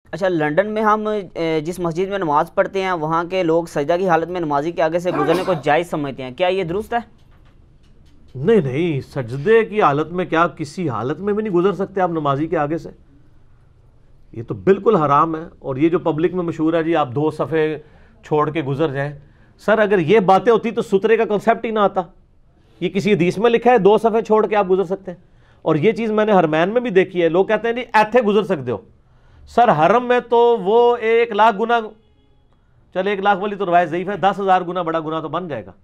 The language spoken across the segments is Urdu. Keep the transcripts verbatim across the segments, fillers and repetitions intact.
اچھا، لنڈن میں ہم جس مسجد میں نماز پڑھتے ہیں وہاں کے لوگ سجدہ کی حالت میں نمازی کے آگے سے گزرنے کو جائز سمجھتے ہیں، کیا یہ درست ہے؟ نہیں نہیں، سجدے کی حالت میں کیا کسی حالت میں بھی نہیں گزر سکتے آپ نمازی کے آگے سے، یہ تو بالکل حرام ہے۔ اور یہ جو پبلک میں مشہور ہے جی آپ دو صفحے چھوڑ کے گزر جائیں، سر اگر یہ باتیں ہوتی تو سترے کا کنسیپٹ ہی نہ آتا۔ یہ کسی حدیث میں لکھا ہے دو صفحے چھوڑ کے آپ گزر سکتے ہیں؟ اور یہ چیز میں نے حرمین میں بھی دیکھی ہے، لوگ کہتے ہیں جی ایتھے گزر سکتے ہو، سر حرم میں تو وہ ایک لاکھ گنا، چل ایک لاکھ والی تو روایت ضعیف ہے، دس ہزار گنا بڑا گنا تو بن جائے گا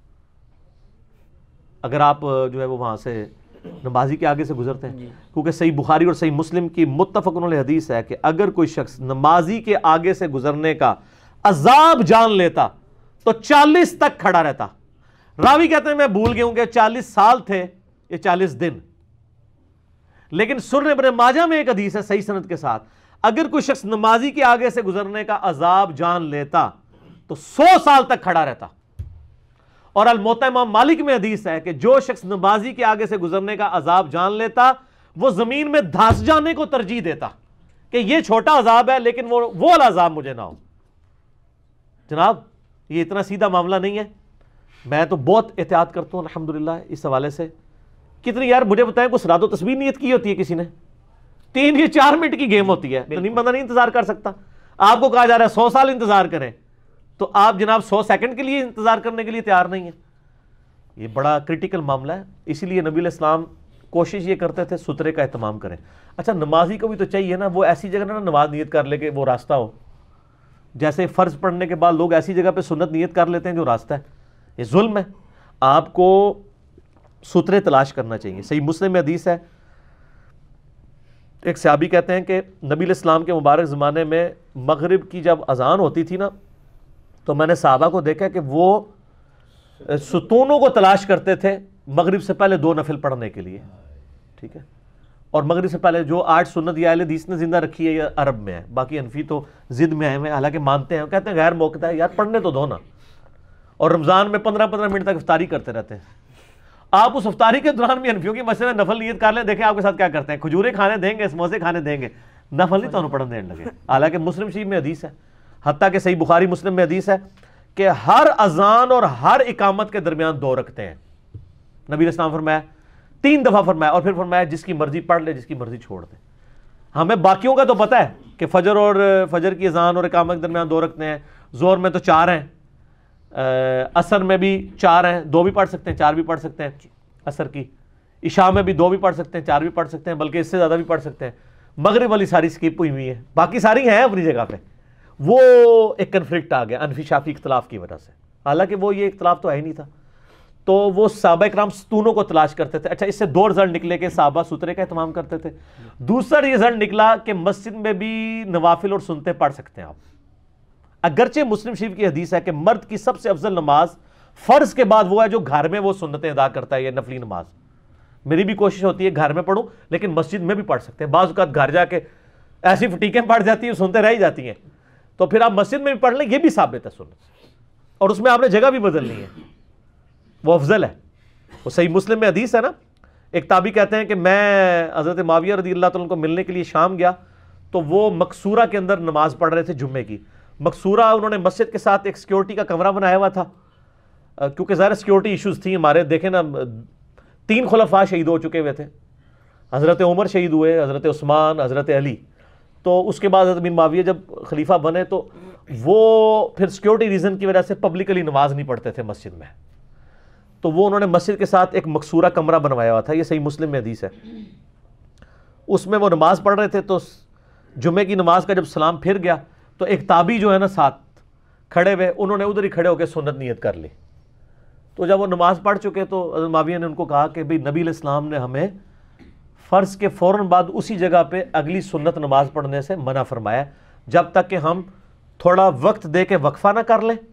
اگر آپ جو ہے وہ وہاں سے نمازی کے آگے سے گزرتے ہیں، کیونکہ صحیح بخاری اور صحیح مسلم کی متفق علیہ حدیث ہے کہ اگر کوئی شخص نمازی کے آگے سے گزرنے کا عذاب جان لیتا تو چالیس تک کھڑا رہتا۔ راوی کہتے ہیں میں بھول گیا ہوں کہ چالیس سال تھے یہ چالیس دن، لیکن سنن ابن ماجہ میں ایک حدیث ہے صحیح سند کے ساتھ، اگر کوئی شخص نمازی کے آگے سے گزرنے کا عذاب جان لیتا تو سو سال تک کھڑا رہتا۔ اور الموطا امام مالک میں حدیث ہے کہ جو شخص نمازی کے آگے سے گزرنے کا عذاب جان لیتا وہ زمین میں دھنس جانے کو ترجیح دیتا کہ یہ چھوٹا عذاب ہے لیکن وہ وہ والا عذاب مجھے نہ ہو۔ جناب یہ اتنا سیدھا معاملہ نہیں ہے، میں تو بہت احتیاط کرتا ہوں الحمدللہ اس حوالے سے۔ کتنی یار مجھے بتائیں کوئی صلاۃ و تسبیح نیت کی ہوتی ہے کسی نے؟ تین یا چار منٹ کی گیم ہوتی ہے، تو نہیں بندہ نہیں انتظار کر سکتا۔ آپ کو کہا جا رہا ہے سو سال انتظار کریں تو آپ جناب سو سیکنڈ کے لیے انتظار کرنے کے لیے تیار نہیں ہیں۔ یہ بڑا کریٹیکل معاملہ ہے، اسی لیے نبی علیہ السلام کوشش یہ کرتے تھے سترے کا اہتمام کریں۔ اچھا نمازی کو بھی تو چاہیے نا وہ ایسی جگہ نہ نماز نیت کر لے کہ وہ راستہ ہو، جیسے فرض پڑھنے کے بعد لوگ ایسی جگہ پہ سنت نیت کر لیتے ہیں جو راستہ ہے، یہ ظلم ہے۔ آپ کو سترے تلاش کرنا چاہیے۔ صحیح مسلم میں حدیث ہے، ایک صحابی کہتے ہیں کہ نبی علیہ السلام کے مبارک زمانے میں مغرب کی جب اذان ہوتی تھی نا تو میں نے صحابہ کو دیکھا کہ وہ ستونوں کو تلاش کرتے تھے مغرب سے پہلے دو نفل پڑھنے کے لیے، ٹھیک ہے؟ اور مغرب سے پہلے جو آٹھ سنت یہ اہل حدیث نے زندہ رکھی ہے یہ عرب میں ہے، باقی حنفی تو ضد میں آئے ہوئے ہیں، حالانکہ مانتے ہیں، کہتے ہیں غیر موقع ہے، یار پڑھنے تو دو نا۔ اور رمضان میں پندرہ پندرہ منٹ تک افطاری کرتے رہتے ہیں، آپ اس افطاری کے دوران بھی حنفیوں کی مسجد میں نفل نیت کر لیں، دیکھیں آپ کے ساتھ کیا کرتے ہیں، کھجورے کھانے دیں گے، سموسے کھانے دیں گے، نفل نہیں تو پڑھنے دینے لگے۔ حالانکہ مسلم شریف میں حدیث ہے، حتیٰ کہ صحیح بخاری مسلم میں حدیث ہے کہ ہر اذان اور ہر اقامت کے درمیان دو رکھتے ہیں۔ نبی علیہ السلام فرمایا، تین دفعہ فرمایا، اور پھر فرمایا جس کی مرضی پڑھ لے جس کی مرضی چھوڑ دے۔ ہمیں باقیوں کا تو پتہ ہے کہ فجر اور فجر کی اذان اور اقامت کے درمیان دو رکھتے ہیں، ظہر میں تو چار ہیں، عصر میں بھی چار ہیں، دو بھی پڑھ سکتے ہیں چار بھی پڑھ سکتے ہیں عصر کی، عشاء میں بھی دو بھی پڑھ سکتے ہیں چار بھی پڑھ سکتے ہیں، بلکہ اس سے زیادہ بھی پڑھ سکتے ہیں۔ مغرب والی ساری سکپ ہوئی ہوئی ہے، باقی ساری ہیں اپنی جگہ پہ۔ وہ ایک کنفلکٹ آ گیا انفی شافی اختلاف کی وجہ سے، حالانکہ وہ یہ اختلاف تو ہے ہی نہیں تھا۔ تو وہ صحابہ کرام ستونوں کو تلاش کرتے تھے۔ اچھا اس سے دو رزلٹ نکلے کہ صحابہ سترے کا اہتمام کرتے تھے، دوسرا رزلٹ نکلا کہ مسجد میں بھی نوافل اور سنتیں پڑھ سکتے ہیں آپ۔ اگرچہ مسلم شریف کی حدیث ہے کہ مرد کی سب سے افضل نماز فرض کے بعد وہ ہے جو گھر میں وہ سنتیں ادا کرتا ہے، یہ نفلی نماز۔ میری بھی کوشش ہوتی ہے گھر میں پڑھوں، لیکن مسجد میں بھی پڑھ سکتے ہیں۔ بعض اوقات گھر جا کے ایسی فٹیکیں پڑھ جاتی ہیں سنتے رہ ہی جاتی ہیں، تو پھر آپ مسجد میں بھی پڑھ لیں، یہ بھی ثابت ہے سنت، اور اس میں آپ نے جگہ بھی بدلنی ہے، وہ افضل ہے۔ وہ صحیح مسلم میں حدیث ہے نا، ایک تابعی کہتے ہیں کہ میں حضرت معاویہ رضی اللہ تعالیٰ عنہ کو ملنے کے لیے شام گیا تو وہ مقصورہ کے اندر نماز پڑھ رہے تھے جمعے کی۔ مقصورہ انہوں نے مسجد کے ساتھ ایک سیکیورٹی کا کمرہ بنایا ہوا تھا، کیونکہ ظاہر سیکیورٹی ایشوز تھیں ہمارے، دیکھیں نا تین خلفاء شہید ہو چکے ہوئے تھے، حضرت عمر شہید ہوئے، حضرت عثمان، حضرت علی، تو اس کے بعد حضرت بن معاویہ جب خلیفہ بنے تو وہ پھر سیکیورٹی ریزن کی وجہ سے پبلکلی نماز نہیں پڑھتے تھے مسجد میں، تو وہ انہوں نے مسجد کے ساتھ ایک مقصورہ کمرہ بنوایا ہوا تھا، یہ صحیح مسلم میں حدیث ہے۔ اس میں وہ نماز پڑھ رہے تھے تو جمعے کی نماز کا جب سلام پھر گیا تو ایک تابعی جو ہے نا ساتھ کھڑے ہوئے، انہوں نے ادھر ہی کھڑے ہو کے سنت نیت کر لی۔ تو جب وہ نماز پڑھ چکے تو حضرت معاویہ نے ان کو کہا کہ بھئی نبی علیہ السلام نے ہمیں فرض کے فوراً بعد اسی جگہ پہ اگلی سنت نماز پڑھنے سے منع فرمایا جب تک کہ ہم تھوڑا وقت دے کے وقفہ نہ کر لیں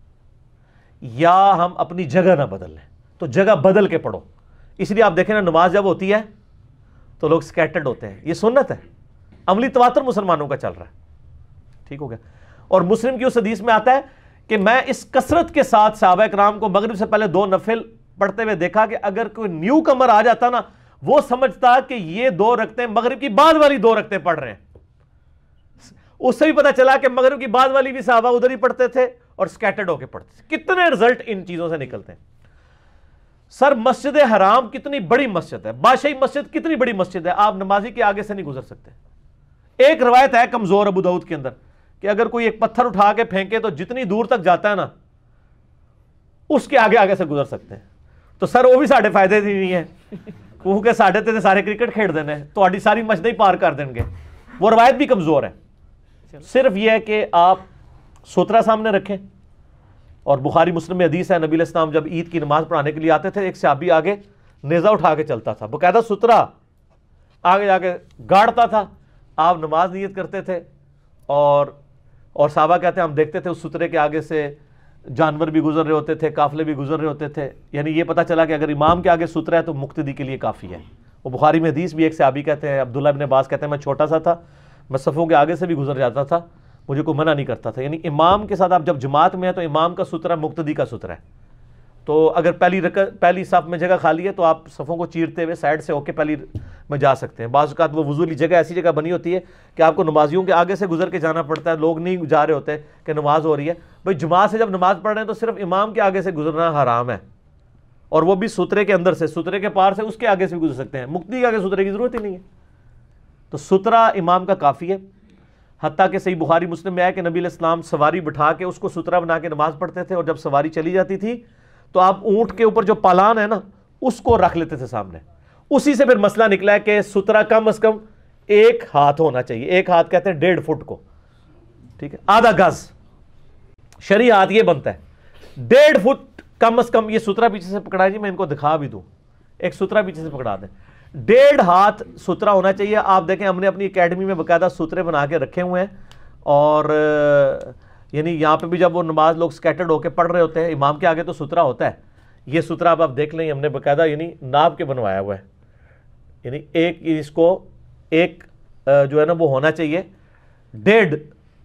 یا ہم اپنی جگہ نہ بدل لیں، تو جگہ بدل کے پڑھو۔ اس لیے آپ دیکھیں نا نماز جب ہوتی ہے تو لوگ سکیٹرڈ ہوتے ہیں، یہ سنت ہے، عملی تواتر مسلمانوں کا چل رہا ہے، ٹھیک ہو گیا۔ اور مسلم کی اس حدیث میں آتا ہے کہ میں اس کثرت کے ساتھ صحابہ کرام کو مغرب سے پہلے دو نفل پڑھتے ہوئے دیکھا کہ اگر کوئی نیو کمر آ جاتا نا وہ سمجھتا کہ یہ دو رکھتے مغرب کی بعد والی دو رکھتے پڑھ رہے ہیں، اس سے بھی پتہ چلا کہ مغرب کی بعد والی بھی صحابہ ادھر ہی پڑھتے تھے اور سکیٹرڈ ہو کے پڑھتے تھے. کتنے رزلٹ ان چیزوں سے نکلتے ہیں. سر مسجد حرام کتنی بڑی مسجد ہے, بادشاہی مسجد کتنی بڑی مسجد ہے, آپ نمازی کے آگے سے نہیں گزر سکتے. ایک روایت ہے کمزور ابو داؤد کے اندر کہ اگر کوئی ایک پتھر اٹھا کے پھینکے تو جتنی دور تک جاتا ہے نا اس کے آگے آگے سے گزر سکتے ہیں. تو سر وہ بھی ساڑھے فائدے دی نہیں ہے کیونکہ ساڑھے تے سارے کرکٹ کھیڑ دینے تو آڈی ساری مسجد ہی پار کر دیں گے. وہ روایت بھی کمزور ہے. صرف یہ ہے کہ آپ سترہ سامنے رکھیں. اور بخاری مسلم میں حدیث ہے نبی علیہ السلام جب عید کی نماز پڑھانے کے لیے آتے تھے ایک صحابی آگے نیزہ اٹھا کے چلتا تھا, باقاعدہ سترہ آگے جا کے گاڑتا تھا. آپ نماز نیت کرتے تھے اور اور صحابہ کہتے ہیں ہم دیکھتے تھے اس سترے کے آگے سے جانور بھی گزر رہے ہوتے تھے, قافلے بھی گزر رہے ہوتے تھے. یعنی یہ پتہ چلا کہ اگر امام کے آگے سترہ ہے تو مقتدی کے لیے کافی ہے. وہ بخاری میں حدیث بھی ایک صحابی کہتے ہیں عبداللہ ابن عباس کہتے ہیں میں چھوٹا سا تھا, میں صفوں کے آگے سے بھی گزر جاتا تھا, مجھے کوئی منع نہیں کرتا تھا. یعنی امام کے ساتھ آپ جب جماعت میں ہیں تو امام کا سترہ مقتدی کا سترہ ہے. تو اگر پہلی رکعت پہلی صف میں جگہ خالی ہے تو آپ صفوں کو چیرتے ہوئے سائڈ سے ہو کے پہلی میں جا سکتے ہیں. بعض اوقات وہ وضو والی جگہ ایسی جگہ بنی ہوتی ہے کہ آپ کو نمازیوں کے آگے سے گزر کے جانا پڑتا ہے, لوگ نہیں جا رہے ہوتے کہ نماز ہو رہی ہے. بھائی جماعت سے جب نماز پڑھ رہے ہیں تو صرف امام کے آگے سے گزرنا حرام ہے, اور وہ بھی سترے کے اندر سے, سترے کے پار سے اس کے آگے سے بھی گزر سکتے ہیں. مقتدی کے آگے سترے کی ضرورت ہی نہیں ہے. تو سترہ امام کا کافی ہے. حتیٰ کہ صحیح بخاری مسلم میں ہے کہ نبی علیہ السلام سواری بٹھا کے اس کو سترہ بنا کے نماز پڑھتے تھے, اور جب سواری چلی جاتی تھی تو آپ اونٹ کے اوپر جو پالان ہے نا اس کو رکھ لیتے تھے سامنے. اسی سے پھر مسئلہ نکلا ہے کہ سترہ کم از کم ایک ہاتھ ہونا چاہیے. ایک ہاتھ کہتے ہیں ڈیڑھ فٹ کو, ٹھیک ہے, آدھا گز شرعی ہاتھ یہ بنتا ہے. ڈیڑھ فٹ کم از کم. یہ سترہ پیچھے سے پکڑا جی, میں ان کو دکھا بھی دوں, ایک سترہ پیچھے سے پکڑا دیں. ڈیڑھ ہاتھ سترہ ہونا چاہیے. آپ دیکھیں ہم نے اپنی اکیڈمی میں باقاعدہ سترے بنا کے رکھے ہوئے ہیں, اور یعنی یہاں پہ بھی جب وہ نماز لوگ سکیٹرڈ ہو کے پڑھ رہے ہوتے ہیں امام کے آگے تو سترہ ہوتا ہے. یہ سترہ اب آپ دیکھ لیں ہم نے باقاعدہ یعنی ناپ کے بنوایا ہوا ہے. یعنی ایک اس کو ایک جو ہے نا وہ ہونا چاہیے ڈیڑھ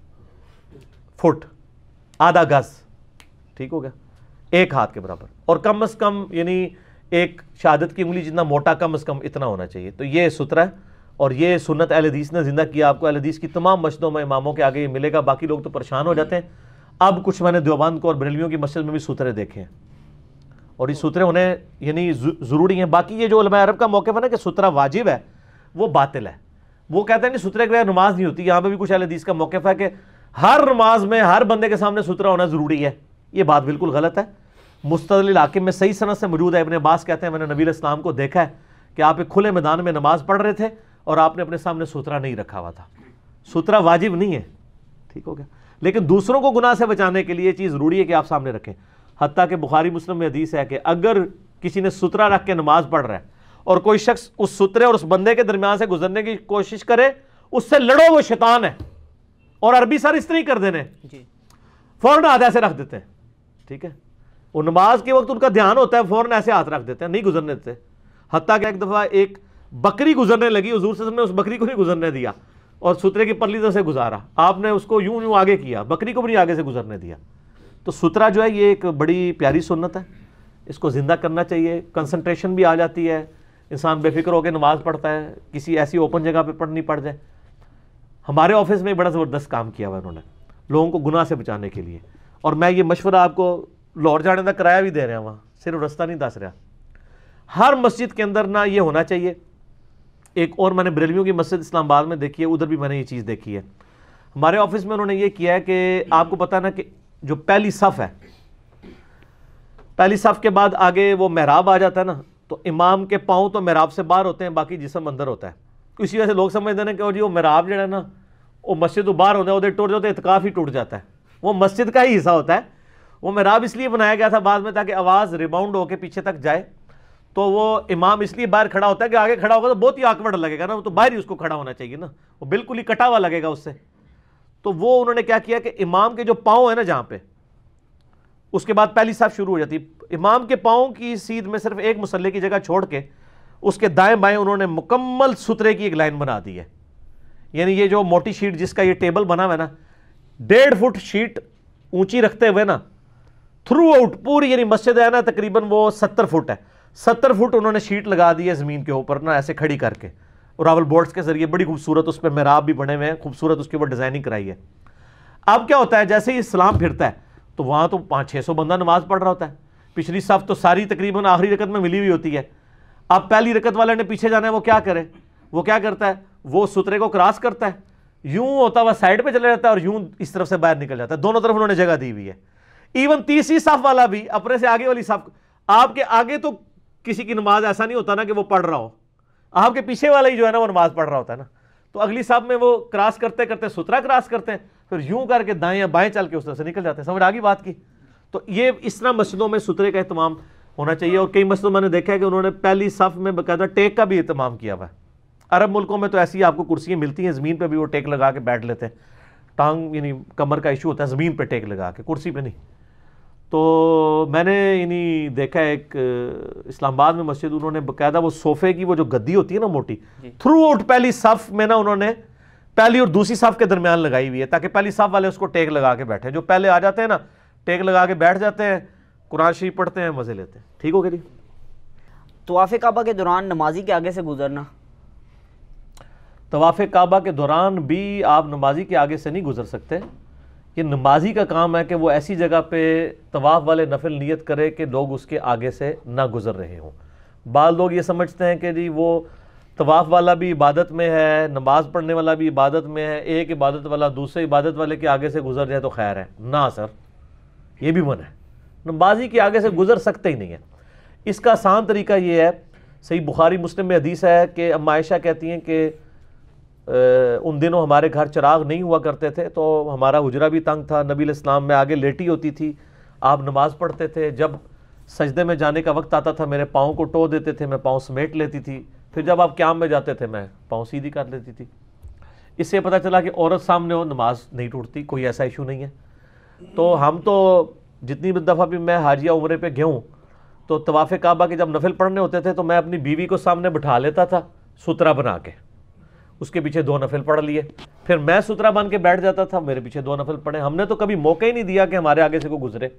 فٹ, آدھا گز, ٹھیک ہو گیا, ایک ہاتھ کے برابر. اور کم از کم یعنی ایک شہادت کی انگلی جتنا موٹا کم از کم اتنا ہونا چاہیے. تو یہ سترہ ہے, اور یہ سنت اہل حدیث نے زندہ کیا. آپ کو اہل حدیث کی تمام مسجدوں میں اماموں کے آگے یہ ملے گا. باقی لوگ تو پریشان ہو جاتے ہیں. اب کچھ میں نے دیوبند کو اور بریلویوں کی مسجد میں بھی سترے دیکھے ہیں, اور یہ سترے انہیں یعنی ضروری ہیں. باقی یہ جو علماء عرب کا موقف ہے نا کہ سترہ واجب ہے, وہ باطل ہے. وہ کہتے ہیں کہ سترے کے بغیر نماز نہیں ہوتی. یہاں پہ بھی کچھ اہل حدیث کا موقف ہے کہ ہر نماز میں ہر بندے کے سامنے سترہ ہونا ضروری ہے. یہ بات بالکل غلط ہے. مستدل الحاکم میں صحیح سند سے موجود ہے. ابن عباس کہتے ہیں میں نے نبی علیہ السلام کو دیکھا ہے کہ آپ ایک کھلے میدان میں نماز پڑھ رہے تھے اور آپ نے اپنے سامنے سترہ نہیں رکھا ہوا تھا. سترہ واجب نہیں ہے, ٹھیک ہو گیا, لیکن دوسروں کو گناہ سے بچانے کے لیے یہ چیز ضروری ہے کہ آپ سامنے رکھیں. حتیٰ کہ بخاری مسلم میں حدیث ہے کہ اگر کسی نے سترہ رکھ کے نماز پڑھ رہا ہے اور کوئی شخص اس سترے اور اس بندے کے درمیان سے گزرنے کی کوشش کرے, اس سے لڑو, وہ شیطان ہے. اور عربی سر اس طرح ہی کر دینے, فوراً ہاتھ ایسے رکھ دیتے ہیں, ٹھیک ہے. وہ نماز کے وقت ان کا دھیان ہوتا ہے, فوراً ایسے ہاتھ رکھ دیتے ہیں, نہیں گزرنے دیتے. حتیٰ کہ ایک دفعہ ایک بکری گزرنے لگی, حضور صلی اللہ علیہ وسلم نے اس بکری کو نہیں گزرنے دیا اور سترے کی پرلی طرف سے گزارا. آپ نے اس کو یوں یوں آگے کیا, بکری کو بھی نہیں آگے سے گزرنے دیا. تو سترہ جو ہے یہ ایک بڑی پیاری سنت ہے, اس کو زندہ کرنا چاہیے. کنسنٹریشن بھی آ جاتی ہے, انسان بے فکر ہو کے نماز پڑھتا ہے, کسی ایسی اوپن جگہ پہ پڑھنی پڑ جائے. ہمارے آفس میں بڑا زبردست کام کیا ہوا انہوں نے لوگوں کو گناہ سے بچانے کے لیے. اور میں یہ مشورہ آپ کو لاہور جانے کا کرایہ بھی دے رہا ہوں, وہاں صرف رستہ نہیں دس رہا. ہر مسجد کے اندر نہ یہ ہونا چاہیے. ایک اور میں نے بریلویوں کی مسجد اسلام آباد میں دیکھی ہے, ادھر بھی میں نے یہ چیز دیکھی ہے. ہمارے آفس میں انہوں نے یہ کیا ہے کہ آپ کو پتہ نا کہ جو پہلی صف ہے, پہلی صف کے بعد آگے وہ محراب آ جاتا ہے نا, تو امام کے پاؤں تو محراب سے باہر ہوتے ہیں, باقی جسم اندر ہوتا ہے. اسی وجہ سے لوگ سمجھتے ہیں کہ جی وہ محراب جو ہے نا وہ مسجد تو باہر ہوتا ہے, ادھر ٹوٹ جاتا ہے, اعتکاف ہی ٹوٹ جاتا ہے. وہ مسجد کا ہی حصہ ہوتا ہے. وہ محراب اس لیے بنایا گیا تھا بعد میں تاکہ آواز ریباؤنڈ ہو کے پیچھے تک جائے. تو وہ امام اس لیے باہر کھڑا ہوتا ہے کہ آگے کھڑا ہوگا تو بہت ہی آکورڈ لگے گا نا, وہ تو باہر ہی اس کو کھڑا ہونا چاہیے نا, وہ بالکل ہی کٹا ہوا لگے گا اس سے. تو وہ انہوں نے کیا کیا کہ امام کے جو پاؤں ہیں نا جہاں پہ, اس کے بعد پہلی صف شروع ہو جاتی ہے, امام کے پاؤں کی سیدھ میں صرف ایک مصلی کی جگہ چھوڑ کے اس کے دائیں بائیں انہوں نے مکمل سترے کی ایک لائن بنا دی ہے. یعنی یہ جو موٹی شیٹ جس کا یہ ٹیبل بنا ہوا ہے نا, ڈیڑھ فٹ شیٹ اونچی رکھتے ہوئے نا تھرو آؤٹ پوری, یعنی مسجد ہے نا تقریباً وہ ستر فٹ ہے, ستر فٹ انہوں نے شیٹ لگا دی ہے زمین کے اوپر نا ایسے کھڑی کر کے. راول بورڈز کے ذریعے بڑی خوبصورت اس پہ محراب بھی بنے ہوئے ہیں, خوبصورت اس کے اوپر ڈیزائننگ کرائی ہے. اب کیا ہوتا ہے, جیسے ہی اسلام پھرتا ہے تو وہاں تو پانچ چھ سو بندہ نماز پڑھ رہا ہوتا ہے, پچھلی صف تو ساری تقریباً آخری رکعت میں ملی ہوئی ہوتی ہے. اب پہلی رکعت والے نے پیچھے جانا ہے, وہ کیا کرے, وہ کیا کرتا ہے, وہ سترے کو کراس کرتا ہے, یوں ہوتا ہوا سائڈ پہ چلے جاتا ہے اور یوں اس طرف سے باہر نکل جاتا ہے. دونوں طرف انہوں نے جگہ دی ہوئی ہے. ایون تیسری صف والا بھی اپنے سے آگے والی صف, آپ کے آگے تو کسی کی نماز ایسا نہیں ہوتا نا کہ وہ پڑھ رہا ہو, آپ کے پیچھے والا ہی جو ہے نا وہ نماز پڑھ رہا ہوتا ہے نا. تو اگلی صف میں وہ کراس کرتے کرتے سترا کراس کرتے ہیں, پھر یوں کر کے دائیں یا بائیں چل کے اس طرح سے نکل جاتے ہیں. سمجھ آگی بات کی؟ تو یہ اس طرح مسجدوں میں سترے کا اہتمام ہونا چاہیے. اور کئی مسجدوں میں نے دیکھا ہے کہ انہوں نے پہلی صف میں باقاعدہ ٹیک کا بھی اہتمام کیا ہوا ہے. عرب ملکوں میں تو ایسی آپ کو کرسیاں ملتی ہیں, زمین پہ بھی وہ ٹیک لگا کے بیٹھ لیتے ہیں. ٹانگ یعنی کمر کا ایشو ہوتا ہے, زمین پہ ٹیک لگا کے, کرسی پہ نہیں. تو میں نے یعنی دیکھا ایک اسلام آباد میں مسجد, انہوں نے باقاعدہ وہ صوفے کی وہ جو گدی ہوتی ہے نا موٹی, تھرو آؤٹ پہلی صف میں نا انہوں نے پہلی اور دوسری صف کے درمیان لگائی ہوئی ہے, تاکہ پہلی صف والے اس کو ٹیک لگا کے بیٹھے. جو پہلے آ جاتے ہیں نا ٹیک لگا کے بیٹھ جاتے ہیں, قرآن شریف پڑھتے ہیں, مزے لیتے ہیں. ٹھیک ہو گیا جی. طواف کعبہ کے دوران نمازی کے آگے سے گزرنا, طواف کعبہ کے دوران بھی آپ نمازی کے آگے سے نہیں گزر سکتے. یہ نمازی کا کام ہے کہ وہ ایسی جگہ پہ طواف والے نفل نیت کرے کہ لوگ اس کے آگے سے نہ گزر رہے ہوں. بعض لوگ یہ سمجھتے ہیں کہ جی وہ طواف والا بھی عبادت میں ہے, نماز پڑھنے والا بھی عبادت میں ہے, ایک عبادت والا دوسرے عبادت والے کے آگے سے گزر جائے تو خیر ہے. نہ سر, یہ بھی منع ہے. نمازی کے آگے سے گزر سکتے ہی نہیں ہے. اس کا آسان طریقہ یہ ہے, صحیح بخاری مسلم میں حدیث ہے کہ اما عائشہ کہتی ہیں کہ ان دنوں ہمارے گھر چراغ نہیں ہوا کرتے تھے, تو ہمارا حجرہ بھی تنگ تھا, نبی علیہ السلام میں آگے لیٹی ہوتی تھی, آپ نماز پڑھتے تھے, جب سجدے میں جانے کا وقت آتا تھا میرے پاؤں کو ٹو دیتے تھے, میں پاؤں سمیٹ لیتی تھی, پھر جب آپ قیام میں جاتے تھے میں پاؤں سیدھی کر لیتی تھی. اس سے پتہ چلا کہ عورت سامنے ہو نماز نہیں ٹوٹتی, کوئی ایسا ایشو نہیں ہے. تو ہم تو جتنی دفعہ بھی میں حاجیہ عمرے پہ گیا ہوں تو طواف کعبہ کے جب نفل پڑھنے ہوتے تھے تو میں اپنی بیوی کو سامنے بٹھا لیتا تھا سترا بنا کے, اس کے پیچھے دو نفل پڑھ لیے, پھر میں سترا بن کے بیٹھ جاتا تھا, میرے پیچھے دو نفل پڑھے. ہم نے تو کبھی موقع ہی نہیں دیا کہ ہمارے آگے سے کوئی گزرے.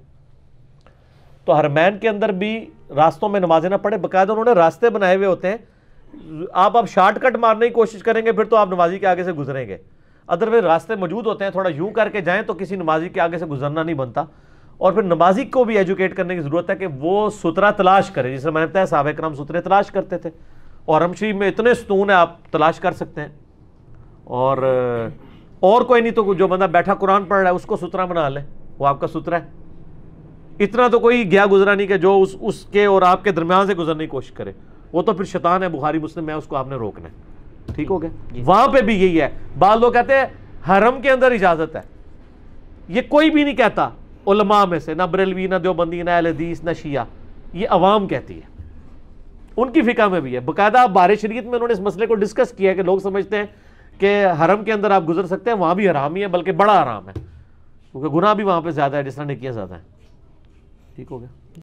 تو حرمین کے اندر بھی راستوں میں نمازیں نہ پڑھے, باقاعدہ انہوں نے راستے بنائے ہوئے ہوتے ہیں. آپ اب شارٹ کٹ مارنے کی کوشش کریں گے پھر تو آپ نمازی کے آگے سے گزریں گے, ادروائز راستے موجود ہوتے ہیں, تھوڑا یوں کر کے جائیں تو کسی نمازی کے آگے سے گزرنا نہیں بنتا. اور پھر نمازی کو بھی ایجوکیٹ کرنے کی ضرورت ہے کہ وہ سترا تلاش کرے, جس سے میں نے بتایا صحابہ کرام سترے تلاش کرتے تھے, اور حرم شریف میں اتنے ستون ہیں آپ تلاش کر سکتے ہیں. اور اور کوئی نہیں تو جو بندہ بیٹھا قرآن پڑھ رہا ہے اس کو سترا بنا لیں, وہ آپ کا سترا ہے. اتنا تو کوئی گیا گزرا نہیں کہ جو اس اس کے اور آپ کے درمیان سے گزرنے کی کوشش کرے, وہ تو پھر شیطان ہے. بخاری مسلم میں اس کو آپ نے روکنا ہے. ٹھیک ہو گیا. وہاں پہ بھی یہی ہے, بعض لوگ کہتے ہیں حرم کے اندر اجازت ہے, یہ کوئی بھی نہیں کہتا علماء میں سے, نہ بریلوی, نہ دیوبندی, نہ اہل حدیث, نہ شیعہ, یہ عوام کہتی ہے. ان کی فقہ میں بھی ہے باقاعدہ. بار شریعت میں انہوں نے اس مسئلے کو ڈسکس کیا ہے کہ لوگ سمجھتے ہیں کہ حرم کے اندر آپ گزر سکتے ہیں, وہاں بھی حرام ہی ہے, بلکہ بڑا حرام ہے, کیونکہ گناہ بھی وہاں پہ زیادہ ہے جس طرح نیکیاں زیادہ ہیں. ٹھیک ہو گیا.